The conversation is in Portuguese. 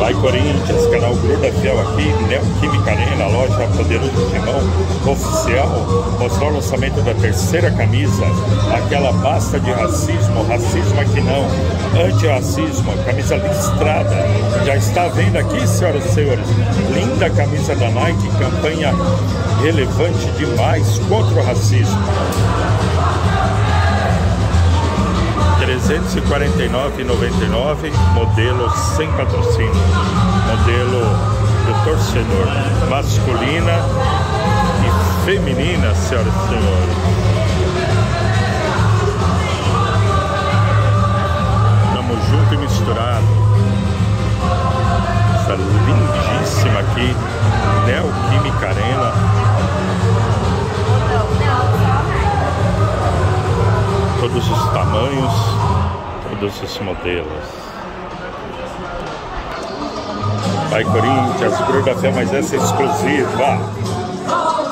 Vai Corinthians, canal Gruda Fiel aqui, Neoquímica Arena, loja Poderoso Timão oficial. Mostrar o lançamento da terceira camisa, aquela basta de racismo, racismo aqui não, antirracismo, camisa listrada. Já está vendo aqui, senhoras e senhores, linda camisa da Nike, campanha relevante demais contra o racismo. R$ 349,99, modelo sem patrocínio, modelo do torcedor, masculina e feminina, senhoras e senhores. Tamo junto e misturado. Essa lindíssima aqui, Neoquímica Arena. Todos os tamanhos, todos os modelos. Vai Corinthians, Gruda Fiel, mas essa é exclusiva.